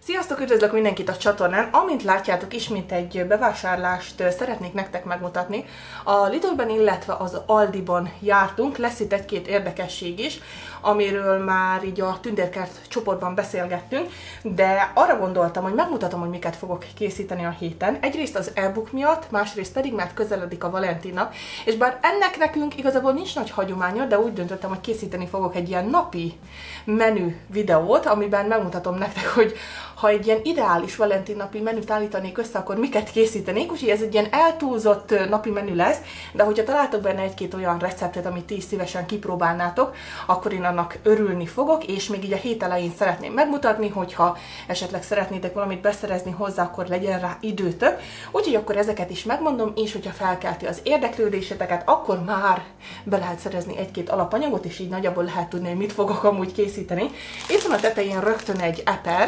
Sziasztok, üdvözlök mindenkit a csatornán! Amint látjátok, ismét egy bevásárlást szeretnék nektek megmutatni. A Lidlben, illetve az Aldiban jártunk, lesz itt egy-két érdekesség is, amiről már így a Tündérkert csoportban beszélgettünk, de arra gondoltam, hogy megmutatom, hogy miket fogok készíteni a héten. Egyrészt az e-book miatt, másrészt pedig, mert közeledik a Valentin nap, és bár ennek nekünk igazából nincs nagy hagyománya, de úgy döntöttem, hogy készíteni fogok egy ilyen napi menü videót, amiben megmutatom nektek, hogy ha egy ilyen ideális Valentin napi menüt állítanék össze, akkor miket készítenék, úgyhogy ez egy ilyen eltúlzott napi menü lesz, de hogyha találtok benne egy-két olyan receptet, amit ti is szívesen kipróbálnátok, akkor én annak örülni fogok, és még így a hét elején szeretném megmutatni, hogyha esetleg szeretnétek valamit beszerezni hozzá, akkor legyen rá időtök. Úgyhogy akkor ezeket is megmondom, és hogyha felkelti az érdeklődéseteket, akkor már be lehet szerezni egy-két alapanyagot, és így nagyjából lehet tudni, hogy mit fogok amúgy készíteni. Itt van a tetején rögtön egy eper,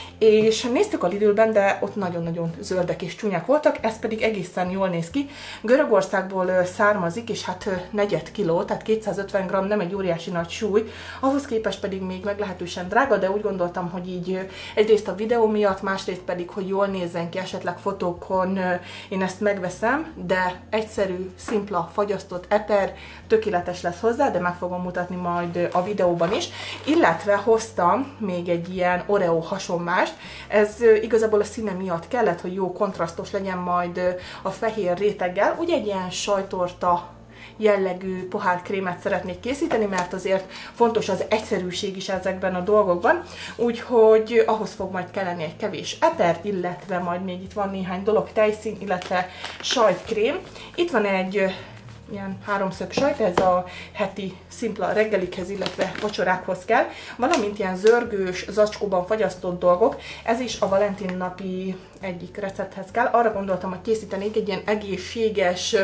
és néztük a Lidlben, de ott nagyon-nagyon zöldek és csúnyák voltak, ez pedig egészen jól néz ki. Görögországból származik, és hát 4 kiló, tehát 250 g, nem egy óriási nagy súly, ahhoz képest pedig még meglehetősen drága, de úgy gondoltam, hogy így egyrészt a videó miatt, másrészt pedig, hogy jól nézzen ki esetleg fotókon, én ezt megveszem, de egyszerű, szimpla, fagyasztott eper, tökéletes lesz hozzá, de meg fogom mutatni majd a videóban is. Illetve hoztam még egy ilyen Oreo hasonmást. Ez igazából a színe miatt kellett, hogy jó kontrasztos legyen majd a fehér réteggel. Ugye egy ilyen sajtorta jellegű pohárkrémet szeretnék készíteni, mert azért fontos az egyszerűség is ezekben a dolgokban, úgyhogy ahhoz fog majd kelleni egy kevés eper, illetve majd még itt van néhány dolog, tejszín, illetve sajtkrém. Itt van egy ilyen háromszög sajt, ez a heti szimpla reggelikhez, illetve vacsorákhoz kell, valamint ilyen zörgős, zacskóban fagyasztott dolgok, ez is a Valentin napi egyik recepthez kell. Arra gondoltam, hogy készítenék egy ilyen egészséges,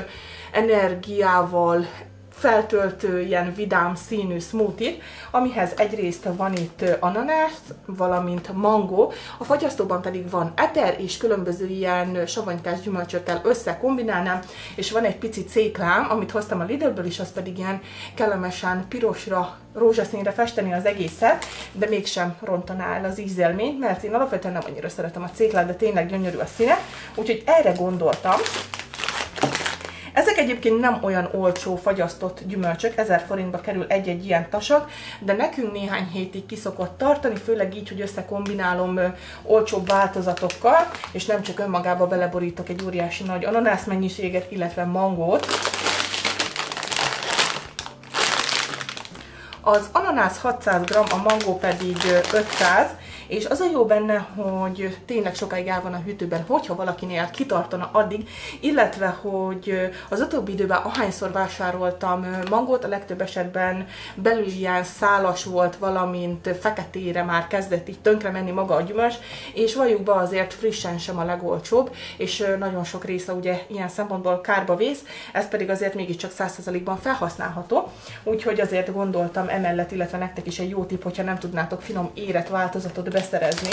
energiával feltöltő, ilyen vidám színű smoothie-t, amihez egyrészt van itt ananász, valamint mangó, a fagyasztóban pedig van eper, és különböző ilyen savanykás gyümölcsökkel összekombinálnám, és van egy pici céklám, amit hoztam a Lidlből is, az pedig ilyen kellemesen pirosra, rózsaszínre festeni az egészet, de mégsem rontaná el az ízélményt, mert én alapvetően nem annyira szeretem a céklát, de tényleg gyönyörű a színe, úgyhogy erre gondoltam. Ezek egyébként nem olyan olcsó fagyasztott gyümölcsök, 1000 forintba kerül egy-egy ilyen tasak, de nekünk néhány hétig ki szokott tartani, főleg így, hogy összekombinálom olcsóbb változatokkal, és nem csak önmagába beleborítok egy óriási nagy ananász mennyiséget, illetve mangót. Az ananász 600 g, a mangó pedig 500, és az a jó benne, hogy tényleg sokáig el van a hűtőben, hogyha valakinél kitartana addig, illetve, hogy az utóbbi időben ahányszor vásároltam mangót, a legtöbb esetben belül ilyen szálas volt, valamint feketére már kezdett így tönkre menni maga a gyümölcs, és valljuk be, azért frissen sem a legolcsóbb, és nagyon sok része ugye ilyen szempontból kárba vész, ez pedig azért mégiscsak 100%-ban felhasználható, úgyhogy azért gondoltam emellett, illetve nektek is egy jó tipp, hogyha nem tudnátok finom érett változatot beszerezni.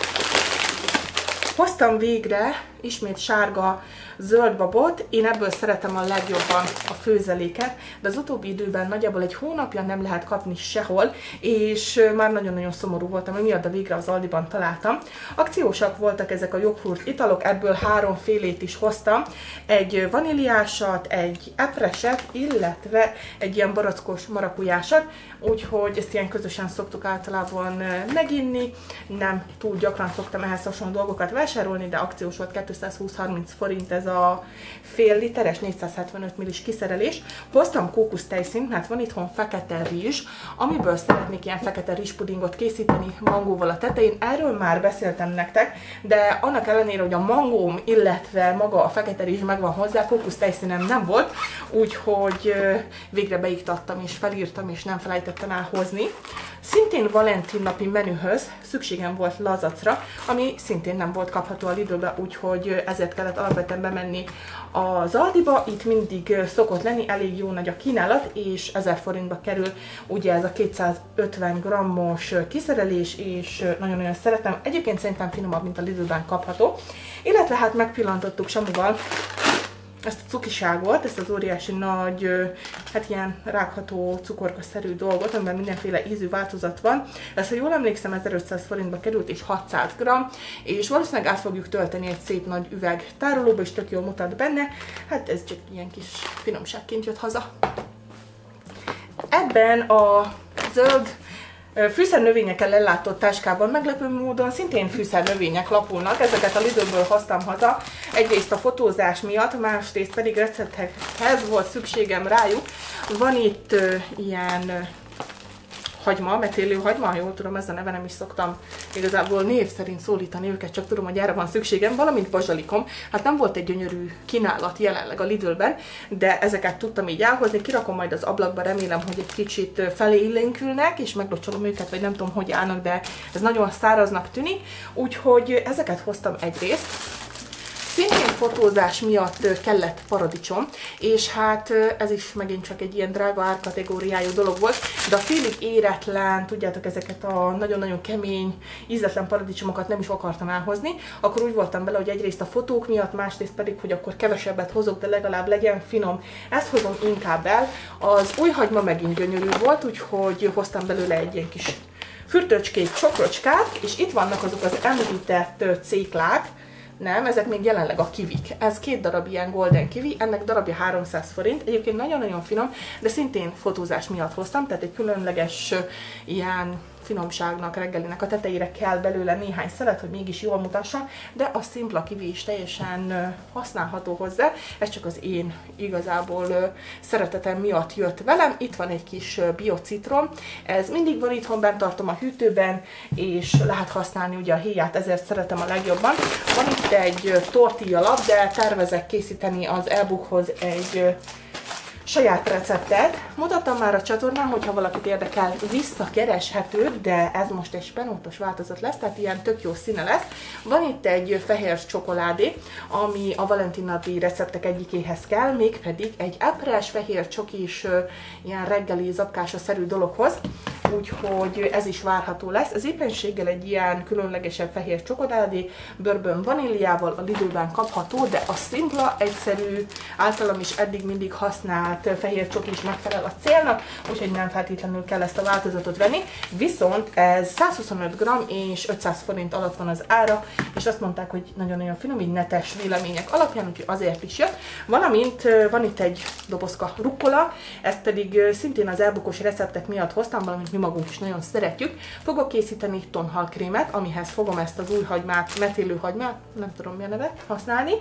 Hoztam végre ismét sárga zöld babot, én ebből szeretem a legjobban a főzeléket, de az utóbbi időben nagyjából egy hónapja nem lehet kapni sehol, és már nagyon-nagyon szomorú voltam, emiatt, de végre az Aldiban találtam. Akciósak voltak ezek a joghurt italok, ebből 3 félét is hoztam, egy vaníliásat, egy epreset, illetve egy ilyen barackos marakujásat, úgyhogy ezt ilyen közösen szoktuk általában meginni, nem túl gyakran szoktam ehhez hasonló dolgokat vásárolni, de akciós volt, 220-30 forint ez a fél literes 475 ml-s kiszerelés. Hoztam kókusztejszínt, mert van itthon fekete rizs, amiből szeretnék ilyen fekete rizspudingot készíteni mangóval a tetején. Erről már beszéltem nektek, de annak ellenére, hogy a mangóm, illetve maga a fekete rizs megvan hozzá, kókusztejszínem nem volt, úgyhogy végre beiktattam és felírtam, és nem felejtettem elhozni. Szintén Valentin napi menühöz szükségem volt lazacra, ami szintén nem volt kapható a Lidlbe, úgyhogy ezért kellett alapvetően bemenni az Aldiba. Itt mindig szokott lenni, elég jó nagy a kínálat, és 1000 forintba kerül ugye ez a 250 g-os kiszerelés, és nagyon-nagyon szeretem. Egyébként szerintem finomabb, mint a Lidlben kapható. Illetve hát megpillantottuk Samuval ezt a cukiságot, ezt az óriási nagy, hát ilyen rágható cukorkaszerű dolgot, amiben mindenféle ízű változat van. Ez, ha jól emlékszem, 1500 forintba került, és 600 g, és valószínűleg át fogjuk tölteni egy szép nagy üveg tárolóba, és tök jól mutat benne. Hát ez csak ilyen kis finomságként jött haza. Ebben a zöld fűszernövényekkel ellátott táskában meglepő módon szintén fűszernövények lapulnak, ezeket a Lidlből hoztam haza, egyrészt a fotózás miatt, másrészt pedig receptekhez volt szükségem rájuk. Van itt ilyen hagyma, metélőhagyma, ha jól tudom, ez a neve, nem is szoktam igazából név szerint szólítani őket, csak tudom, hogy erre van szükségem, valamint bazsalikom. Hát nem volt egy gyönyörű kínálat jelenleg a Lidlben, de ezeket tudtam így elhozni, kirakom majd az ablakba, remélem, hogy egy kicsit felélénkülnek, és meglocsolom őket, vagy nem tudom, hogy állnak, de ez nagyon száraznak tűnik, úgyhogy ezeket hoztam egyrészt. Szintén fotózás miatt kellett paradicsom, és hát ez is megint csak egy ilyen drága árkategóriájú dolog volt, de a félig éretlen, tudjátok, ezeket a nagyon-nagyon kemény, ízletlen paradicsomokat nem is akartam elhozni, akkor úgy voltam vele, hogy egyrészt a fotók miatt, másrészt pedig, hogy akkor kevesebbet hozok, de legalább legyen finom. Ezt hozom inkább el. Az új hagyma megint gyönyörű volt, úgyhogy hoztam belőle egy ilyen kis fürtöcskét, csokrocskát, és itt vannak azok az említett céklák. Nem, ezek még jelenleg a kivik. Ez 2 darab ilyen golden kiwi, ennek darabja 300 forint. Egyébként nagyon-nagyon finom, de szintén fotózás miatt hoztam, tehát egy különleges ilyen finomságnak, reggelinek a tetejére kell belőle néhány szelet, hogy mégis jól mutassa, de a szimpla kiwi is teljesen használható hozzá. Ez csak az én igazából szeretetem miatt jött velem. Itt van egy kis biocitrom, ez mindig van itthon, bent tartom a hűtőben, és lehet használni ugye a héját, ezért szeretem a legjobban. Van itt egy tortilla lap, de tervezek készíteni az e-bookhoz egy saját receptet. Mutattam már a csatornán, hogyha valakit érdekel, visszakereshető, de ez most egy spenótos változat lesz, tehát ilyen tök jó színe lesz. Van itt egy fehér csokoládé, ami a valentinapi receptek egyikéhez kell, mégpedig egy epres, fehér csokis, ilyen reggeli zapkása-szerű dologhoz, úgyhogy ez is várható lesz. Ez éppenséggel egy ilyen különlegesebb fehér csokoládé, bourbon vaníliával, a Lidlben kapható, de a szimpla, egyszerű, általam is eddig mindig használt fehér csoki is megfelel a célnak, úgyhogy nem feltétlenül kell ezt a változatot venni. Viszont ez 125 g és 500 forint alatt van az ára, és azt mondták, hogy nagyon-nagyon finom, így netes vélemények alapján, úgyhogy azért is jött. Valamint van itt egy dobozka rukkola, ezt pedig szintén az elbukós receptek miatt hoztam, valamint mi magunk is nagyon szeretjük. Fogok készíteni tonhalkrémet, amihez fogom ezt az új hagymát, metélőhagymát, nem tudom mi a neve, használni,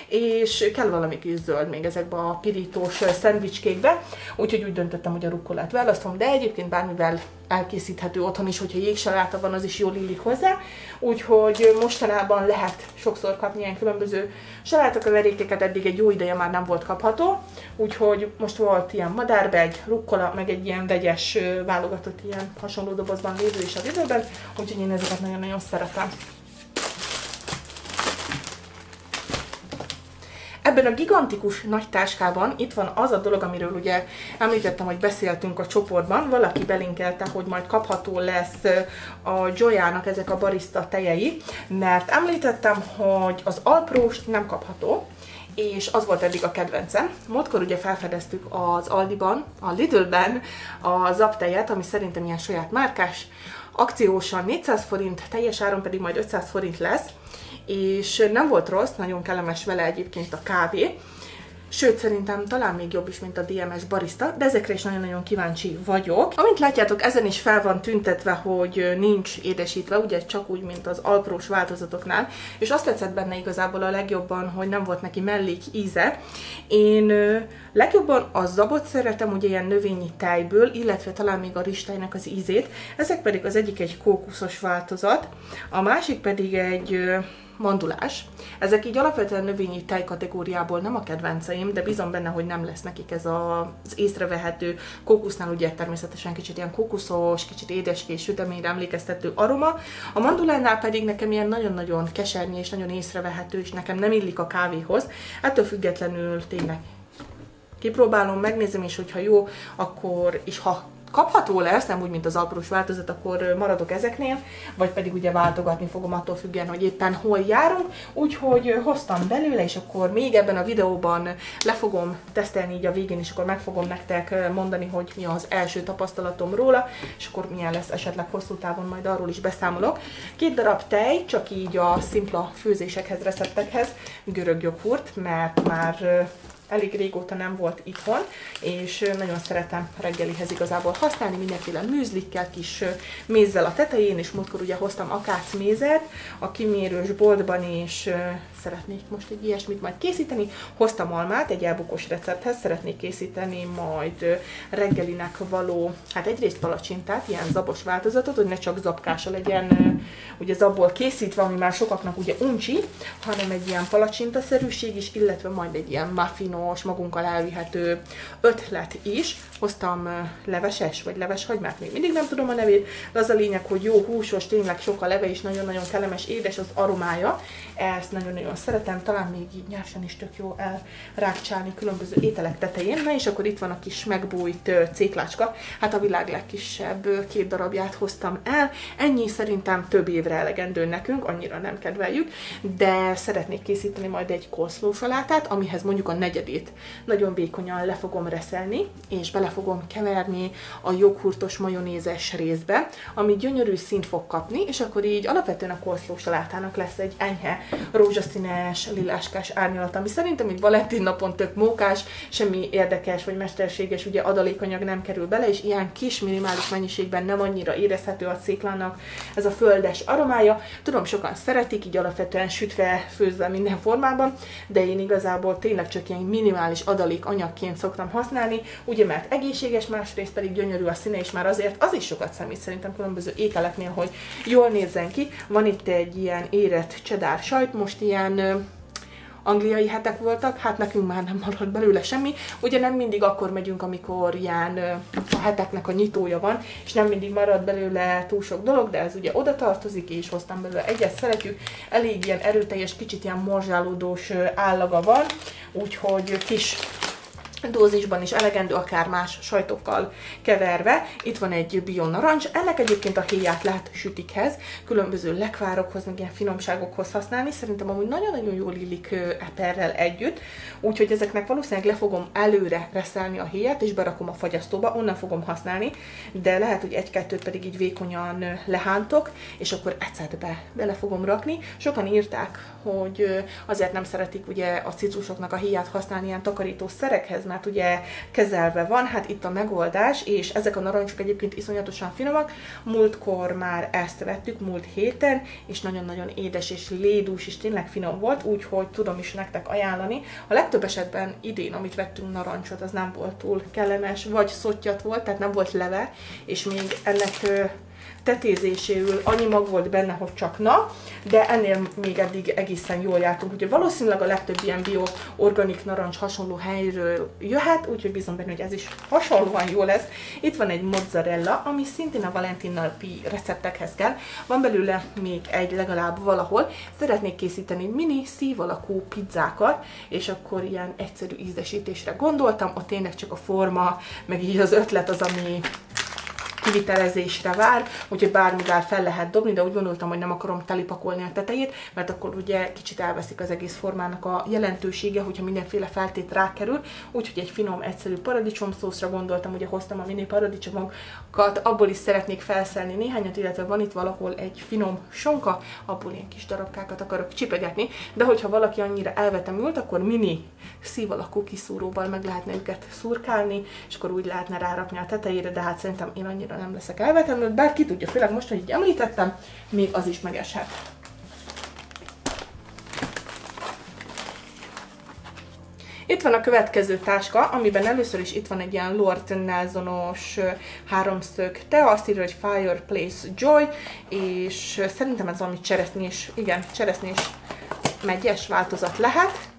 és kell valami kis zöld még ezekbe a pirítós szendvicskékbe, úgyhogy úgy döntöttem, hogy a rukkolát választom, de egyébként bármivel elkészíthető otthon is, hogyha jégsaláta van, az is jól illik hozzá, úgyhogy mostanában lehet sokszor kapni ilyen különböző salátakeverékeket, eddig egy jó ideje már nem volt kapható, úgyhogy most volt ilyen madárbegy, rukkola, meg egy ilyen vegyes válogatott ilyen hasonló dobozban lévő is az időben, úgyhogy én ezeket nagyon-nagyon szeretem. Ebben a gigantikus nagy táskában itt van az a dolog, amiről ugye említettem, hogy beszéltünk a csoportban. Valaki belinkelte, hogy majd kapható lesz a Joyának ezek a barista tejei, mert említettem, hogy az Alprós nem kapható, és az volt eddig a kedvencem. Múltkor ugye felfedeztük az Aldiban, a Lidlben a zaptejet, ami szerintem ilyen saját márkás, akciósan 400 forint, teljes áron pedig majd 500 forint lesz, és nem volt rossz, nagyon kellemes vele egyébként a kávé, sőt szerintem talán még jobb is, mint a DMS barista, de ezekre is nagyon-nagyon kíváncsi vagyok. Amint látjátok, ezen is fel van tüntetve, hogy nincs édesítve, ugye csak úgy, mint az alprós változatoknál, és azt tetszett benne igazából a legjobban, hogy nem volt neki mellék íze. Én legjobban a zabot szeretem, ugye ilyen növényi tejből, illetve talán még a rizstejnek az ízét, ezek pedig az egyik egy kókuszos változat, a másik pedig egy mandulás. Ezek így alapvetően növényi tej kategóriából nem a kedvenceim, de bízom benne, hogy nem lesz nekik ez az észrevehető kókusznál, ugye természetesen kicsit ilyen kókuszos, kicsit édeskés, süteményre emlékeztető aroma. A mandulánál pedig nekem ilyen nagyon-nagyon kesernyés és nagyon észrevehető, és nekem nem illik a kávéhoz. Ettől függetlenül tényleg kipróbálom, megnézem, és hogyha jó, akkor is ha kapható lesz, nem úgy, mint az alprós változat, akkor maradok ezeknél, vagy pedig ugye váltogatni fogom attól függően, hogy éppen hol járunk. Úgyhogy hoztam belőle, és akkor még ebben a videóban le fogom tesztelni így a végén, és akkor meg fogom nektek mondani, hogy mi az első tapasztalatom róla, és akkor milyen lesz esetleg hosszú távon, majd arról is beszámolok. 2 darab tej, csak így a szimpla főzésekhez, receptekhez, görög joghurt, mert már elég régóta nem volt itthon, és nagyon szeretem reggelihez igazából használni, mindenféle műzlikkel, kis mézzel a tetején, és múltkor ugye hoztam akácmézet a kimérős boltban, és szeretnék most egy ilyesmit majd készíteni. Hoztam almát, egy elbukós recepthez szeretnék készíteni majd reggelinek való, hát egyrészt palacsintát, ilyen zabos változatot, hogy ne csak zabkása legyen, ugye zabból készítve, ami már sokaknak ugye uncsi, hanem egy ilyen palacsintaszerűség is, illetve majd egy ilyen muffinos, magunkkal elvihető ötlet is. Hoztam leveses, vagy leveshagymát, még mindig nem tudom a nevét, de az a lényeg, hogy jó húsos, tényleg sok a leve, és nagyon-nagyon kellemes, édes az aromája. Ezt nagyon-nagyon szeretem, talán még így nyersen is tök jó elrákcsálni különböző ételek tetején. Na és akkor itt van a kis megbújt céklácska, hát a világ legkisebb 2 darabját hoztam el. Ennyi szerintem több évre elegendő nekünk, annyira nem kedveljük, de szeretnék készíteni majd egy coleslaw salátát, amihez mondjuk a negyedét nagyon vékonyan le fogom reszelni, és bele fogom keverni a joghurtos majonézes részbe, ami gyönyörű színt fog kapni, és akkor így alapvetően a coleslaw salátának lesz egy enyhe rózsaszínes, liláskás árnyalat, ami szerintem így Valentin napon tök mókás, semmi érdekes vagy mesterséges ugye adalékanyag nem kerül bele, és ilyen kis minimális mennyiségben nem annyira érezhető a céklának ez a földes aromája. Tudom, sokan szeretik, így alapvetően sütve, főzve minden formában, de én igazából tényleg csak ilyen minimális adalék anyagként szoktam használni, ugye mert egészséges, másrészt pedig gyönyörű a színe, és már azért az is sokat számít szerintem különböző ételeknél, hogy jól nézzen ki. Van itt egy ilyen érett cheddar sajt, most ilyen angliai hetek voltak, hát nekünk már nem maradt belőle semmi. Ugye nem mindig akkor megyünk, amikor ilyen a heteknek a nyitója van, és nem mindig marad belőle túl sok dolog, de ez ugye oda tartozik, és hoztam belőle egyet, szeretjük. Elég ilyen erőteljes, kicsit ilyen morzsálódós állaga van, úgyhogy kis dózisban is elegendő, akár más sajtokkal keverve. Itt van egy bio narancs, ennek egyébként a héját lehet sütikhez, különböző lekvárokhoz, meg ilyen finomságokhoz használni. Szerintem amúgy nagyon-nagyon jól illik eperrel együtt, úgyhogy ezeknek valószínűleg le fogom előre reszelni a héját, és berakom a fagyasztóba, onnan fogom használni, de lehet, hogy 1-2 pedig így vékonyan lehántok, és akkor ecetbe bele fogom rakni. Sokan írták, hogy azért nem szeretik ugye a citrusoknak a héját használni ilyen takarító szerekhez, mert ugye kezelve van, hát itt a megoldás, és ezek a narancsok egyébként iszonyatosan finomak. Múltkor már ezt vettük, múlt héten, és nagyon-nagyon édes és lédús, és tényleg finom volt, úgyhogy tudom is nektek ajánlani. A legtöbb esetben idén, amit vettünk narancsot, az nem volt túl kellemes, vagy szottyat volt, tehát nem volt leve, és még ennek tetézéséül annyi mag volt benne, hogy csak na, de ennél még eddig egészen jól jártunk. Úgyhogy valószínűleg a legtöbb ilyen bio-organik narancs hasonló helyről jöhet, úgyhogy bízom benne, hogy ez is hasonlóan jó lesz. Itt van egy mozzarella, ami szintén a Valentin napi receptekhez kell. Van belőle még egy legalább valahol. Szeretnék készíteni mini szív alakú pizzákat, és akkor ilyen egyszerű ízesítésre gondoltam. Ott tényleg csak a forma, meg így az ötlet az, ami kivitelezésre vár, úgyhogy bármivel fel lehet dobni, de úgy gondoltam, hogy nem akarom telipakolni a tetejét, mert akkor ugye kicsit elveszik az egész formának a jelentősége, hogyha mindenféle feltét rákerül, úgyhogy egy finom, egyszerű paradicsomszószra gondoltam, ugye hoztam a mini paradicsomokat, abból is szeretnék felszelni néhányat, illetve van itt valahol egy finom sonka, abból ilyen kis darabkákat akarok csipegetni, de hogyha valaki annyira elvetemült, akkor mini szív alakú kiszúróval meg lehetne őket szurkálni, és akkor úgy lehetne rárakni a tetejére, de hát szerintem én annyira nem leszek elvetemült, bár ki tudja, főleg most, hogy így említettem, még az is megeshet. Itt van a következő táska, amiben először is itt van egy ilyen Lord Nelsonos háromszög tea, azt írja, hogy Fireplace Joy, és szerintem ez valami cseresznyés, igen, cseresznyés megyes változat lehet.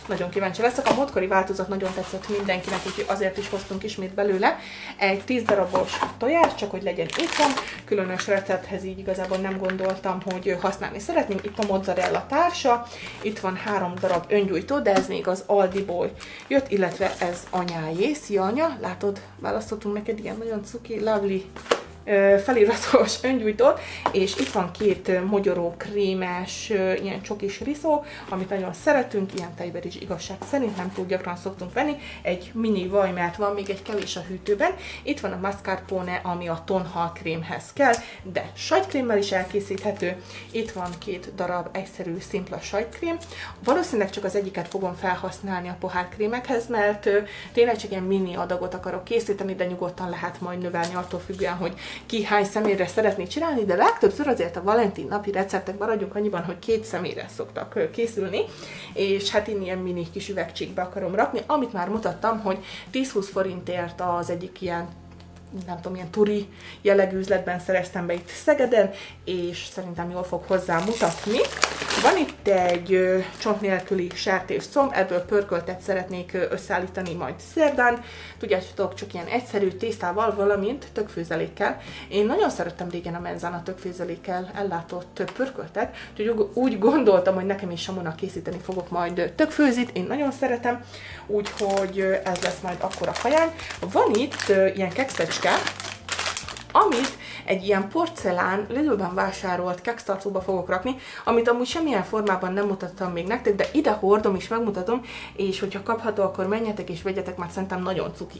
nagyon kíváncsi leszek. A múltkori változat nagyon tetszett mindenkinek, úgyhogy azért is hoztunk ismét belőle egy 10 darabos tojás, csak hogy legyen itthon. Különös recepthez így igazából nem gondoltam, hogy használni szeretném. Itt a mozzarella társa, itt van 3 darab öngyújtó, de ez még az Aldiból jött, illetve ez anyájé. Szia anya, látod, választottunk neked ilyen nagyon cuki, lovely feliratos öngyújtót, és itt van 2 mogyoró krémes, ilyen csokis riszó, amit nagyon szeretünk, ilyen tejben is igazság szerint nem túl gyakran szoktunk venni, egy mini vaj, mert van még egy kevés a hűtőben. Itt van a mascarpone, ami a tonhal krémhez kell, de sajtkrémmel is elkészíthető. Itt van 2 darab egyszerű, szimpla sajtkrém. Valószínűleg csak az egyiket fogom felhasználni a pohárkrémekhez, mert tényleg csak ilyen mini adagot akarok készíteni, de nyugodtan lehet majd növelni attól függően, hogy ki hány személyre szeretné csinálni, de legtöbbször azért a Valentin napi receptek maradjunk annyiban, hogy 2 személyre szoktak készülni, és hát én ilyen mini kis üvegcsékbe akarom rakni, amit már mutattam, hogy 10-20 forintért az egyik ilyen, nem tudom, ilyen turi jellegű üzletben szereztem be itt Szegeden, és szerintem jól fog hozzá mutatni. Van itt egy csont nélküli sertésszomb, ebből pörköltet szeretnék összeállítani majd szerdán. Tudjátok, csak ilyen egyszerű tésztával, valamint tökfőzelékkel. Én nagyon szerettem régen a Menzán a tökfőzelékkel ellátott pörköltet, úgyhogy úgy gondoltam, hogy nekem is Samunak készíteni fogok majd tökfőzit, én nagyon szeretem, úgyhogy ez lesz majd akkor a kaján. Van itt ilyen kekszecske, amit egy ilyen porcelán Lidlben vásárolt keksztartóba fogok rakni, amit amúgy semmilyen formában nem mutattam még nektek, de ide hordom és megmutatom, és hogyha kapható, akkor menjetek és vegyetek, mert szerintem nagyon cuki.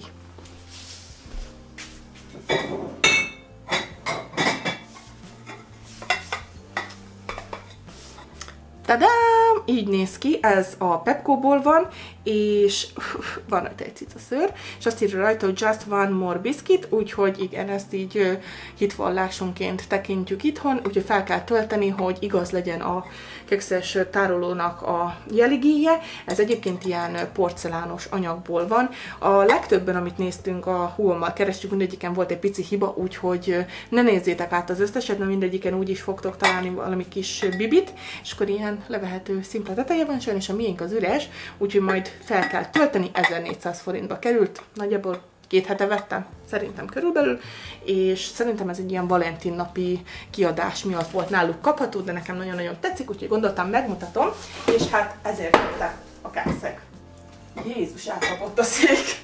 Tadám! Így néz ki, ez a Pepco-ból van, és van rajta egy cicaszőr, és azt írja rajta, hogy just one more biscuit, úgyhogy igen, ezt így hitvallásonként tekintjük itthon, úgyhogy fel kell tölteni, hogy igaz legyen a kekszes tárolónak a jeligéje. Ez egyébként ilyen porcelános anyagból van. A legtöbben, amit néztünk a húommal keresztül, mindegyiken volt egy pici hiba, úgyhogy ne nézzétek át az összeset, mert mindegyiken úgy is fogtok találni valami kis bibit, és akkor ilyen levehető szimpla teteje van, sajnos a miénk az üres, úgyhogy majd fel kell tölteni, 1400 forintba került, nagyjából 2 hete vettem, szerintem körülbelül, és szerintem ez egy ilyen Valentin napi kiadás miatt volt náluk kapható, de nekem nagyon-nagyon tetszik, úgyhogy gondoltam, megmutatom, és hát ezért vettem a kászeg. Jézus, elkapott a szék!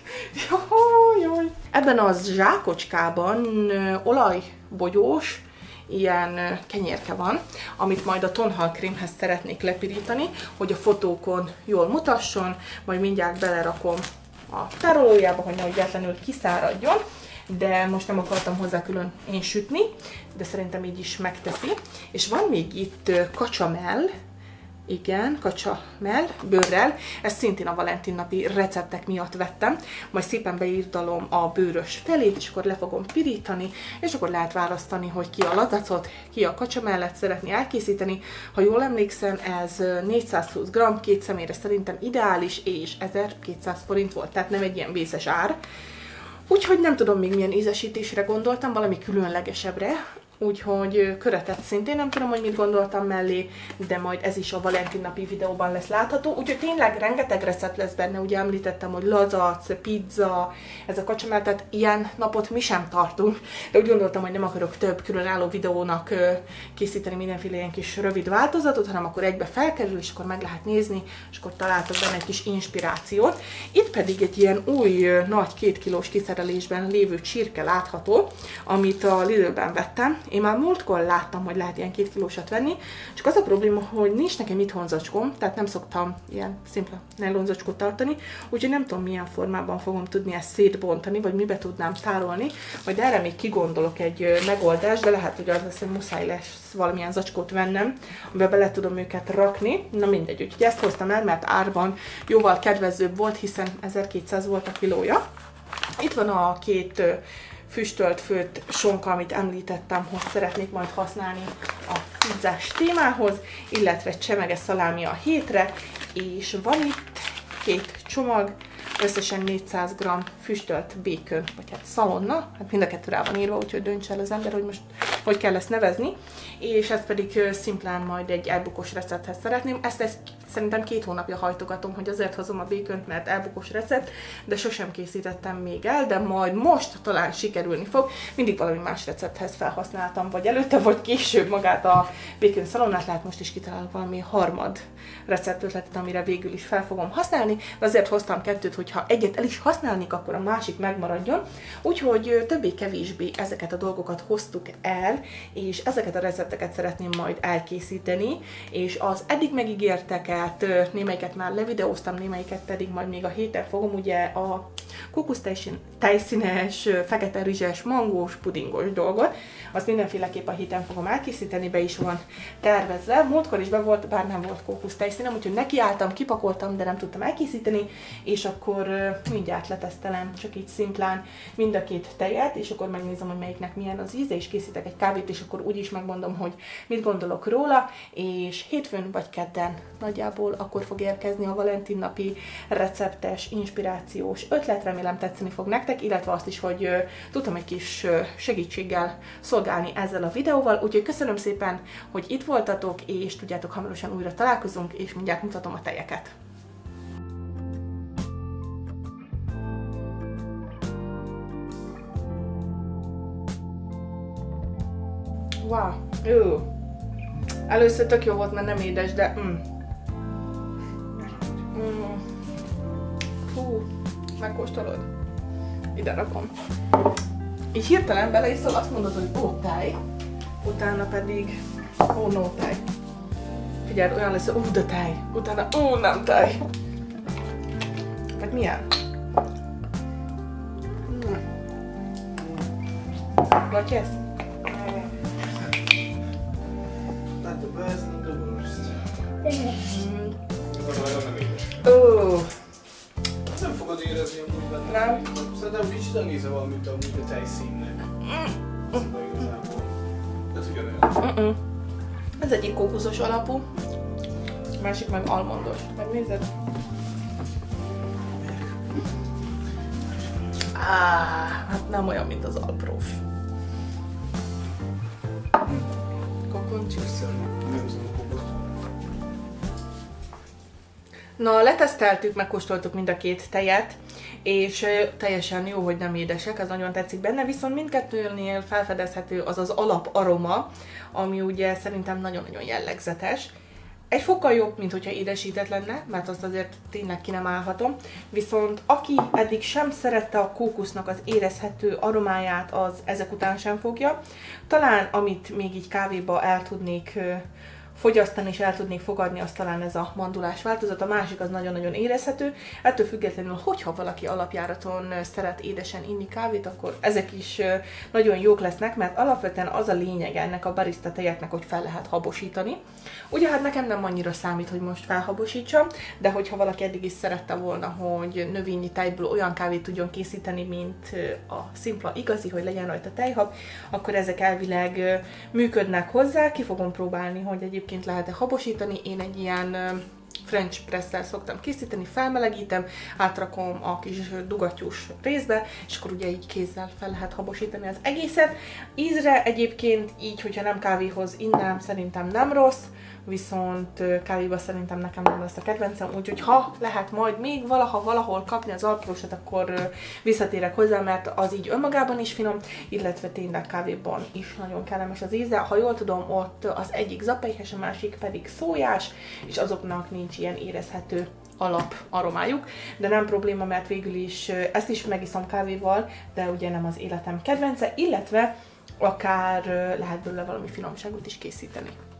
Jaj. Ebben az zsákocskában olajbogyós, ilyen kenyérke van, amit majd a tonhalkrémhez szeretnék lepirítani, hogy a fotókon jól mutasson, majd mindjárt belerakom a tárolójába, hogy nehogy véletlenül kiszáradjon, de most nem akartam hozzá külön én sütni, de szerintem így is megteszi. És van még itt kacsamell, igen, kacsamell, bőrrel, ezt szintén a Valentin napi receptek miatt vettem, majd szépen beírdalom a bőrös felét, és akkor le fogom pirítani, és akkor lehet választani, hogy ki a lazacot, ki a kacsamellet szeretné elkészíteni. Ha jól emlékszem, ez 420 g, 2 személyre szerintem ideális, és 1200 forint volt, tehát nem egy ilyen vészes ár. Úgyhogy nem tudom még milyen ízesítésre gondoltam, valami különlegesebbre. Úgyhogy köretet szintén nem tudom, hogy mit gondoltam mellé, de majd ez is a Valentin napi videóban lesz látható. Úgyhogy tényleg rengeteg recept lesz benne, ugye említettem, hogy lazac, pizza, ez a kacsamell, tehát ilyen napot mi sem tartunk. De úgy gondoltam, hogy nem akarok több különálló videónak készíteni mindenféle ilyen kis rövid változatot, hanem akkor egybe felkerül, és akkor meg lehet nézni, és akkor találtok benne egy kis inspirációt. Itt pedig egy ilyen új, nagy 2 kilós kiszerelésben lévő csirke látható, amit a Lidlben vettem. Én már múltkor láttam, hogy lehet ilyen 2 kilósat venni, csak az a probléma, hogy nincs nekem itthon zacskóm, tehát nem szoktam ilyen szimpla nylonzacskót tartani, úgyhogy nem tudom, milyen formában fogom tudni ezt szétbontani, vagy mibe tudnám tárolni, majd erre még kigondolok egy megoldást, de lehet, hogy az lesz, hogy muszáj lesz valamilyen zacskót vennem, amiben bele tudom őket rakni. Na mindegy, úgyhogy ezt hoztam el, mert árban jóval kedvezőbb volt, hiszen 1200 volt a kilója. Itt van a 2 füstölt főtt sonka, amit említettem, hogy szeretnék majd használni a pizzás témához, illetve csemege szalámi a hétre, és van itt 2 csomag, összesen 400 g füstölt bacon, vagy hát szalonna, hát mind a 2 rá van írva, úgyhogy döntse el az ember, hogy most hogy kell ezt nevezni, és ezt pedig szimplán majd egy elbukós recepthez szeretném. Ezt egy szerintem 2 hónapja hajtogatom, hogy azért hozom a békönt, mert elbukós recept, de sosem készítettem még el, de majd most talán sikerülni fog. Mindig valami más recepthez felhasználtam, vagy előtte, vagy később magát a békön szalonnát, lehet most is kitalálok valami harmad receptötletet, amire végül is fel fogom használni, de azért hoztam 2, hogyha egyet el is használnék, akkor a másik megmaradjon. Úgyhogy többé-kevésbé ezeket a dolgokat hoztuk el, és ezeket a recepteket szeretném majd elkészíteni, és az eddig megígérteket, némelyiket már levideóztam, némelyiket pedig majd még a héten fogom, ugye a kókusztejszínes, fekete rizses, mangós, pudingos dolgot, azt mindenféleképp a héten fogom elkészíteni, be is van tervezve. Múltkor is be volt, bár nem volt kókusztejszínem, úgyhogy nekiálltam, kipakoltam, de nem tudtam elkészíteni, és akkor mindjárt letesztelem, csak így szimplán mind a 2 tejet, és akkor megnézem, hogy melyiknek milyen az íze, és készítek egy kávét, és akkor úgyis megmondom, hogy mit gondolok róla, és hétfőn vagy kedden nagyjából akkor fog érkezni a Valentin napi receptes, inspirációs ötlet, remélem tetszeni fog nektek, illetve azt is, hogy tudtam egy kis segítséggel szolgálni ezzel a videóval, úgyhogy köszönöm szépen, hogy itt voltatok, és tudjátok, hamarosan újra találkozunk, és mindjárt mutatom a tejeket. Wow, jó. Először tök jó volt, mert nem édes, de Fú, megkóstolod? Ide rakom. Így hirtelen beleiszol, azt mondod, hogy ó, tej, utána pedig ó, no tej. Figyeld, olyan lesz, ó, de tej, utána ó, nem tej. Meg milyen? Like ez? Not the best, not the worst. Azt nem fogod érezni amúgy benne. Nem. Szerintem kicsit annyi íze van, mint amúgy a tejszínnek. Szóval igazából. De ugyanolyan. Ez egyik kókuszos alapú, a másik meg almondos. Megnézed? Hát nem olyan, mint az Alprof. Kokoncsúszor. Nem tudom, kokoszt. Na, leteszteltük, megkóstoltuk mind a 2 tejet, és teljesen jó, hogy nem édesek, ez nagyon tetszik benne, viszont mindkettőnél felfedezhető az az alaparoma, ami ugye szerintem nagyon-nagyon jellegzetes. Egy fokkal jobb, mint hogyha édesített lenne, mert azt azért tényleg ki nem állhatom. Viszont aki eddig sem szerette a kókusznak az érezhető aromáját, az ezek után sem fogja. Talán amit még így kávéba el tudnék fogyasztani és el tudnék fogadni, az talán ez a mandulás változat, a másik az nagyon-nagyon érezhető. Ettől függetlenül, hogyha valaki alapjáraton szeret édesen inni kávét, akkor ezek is nagyon jók lesznek, mert alapvetően az a lényeg ennek a barista tejeknek, hogy fel lehet habosítani. Ugye hát nekem nem annyira számít, hogy most felhabosítsam, de hogyha valaki eddig is szerette volna, hogy növényi tejből olyan kávét tudjon készíteni, mint a szimpla igazi, hogy legyen rajta tejhab, akkor ezek elvileg működnek hozzá. Ki fogom próbálni, hogy egyébként lehet-e habosítani. Én egy ilyen French presszel szoktam készíteni, felmelegítem, átrakom a kis dugattyús részbe, és akkor ugye így kézzel fel lehet habosítani az egészet. Ízre egyébként így, hogyha nem kávéhoz innám, szerintem nem rossz, viszont kávéba szerintem nekem nem lesz a kedvencem, úgyhogy ha lehet majd még valaha valahol kapni az alprosat, akkor visszatérek hozzá, mert az így önmagában is finom, illetve tényleg kávéban is nagyon kellemes az íze. Ha jól tudom, ott az egyik zapejhes, a másik pedig szójás, és azoknak nincs ilyen érezhető alap aromájuk, de nem probléma, mert végül is ezt is megiszom kávéval, de ugye nem az életem kedvence, illetve akár lehet belőle valami finomságot is készíteni.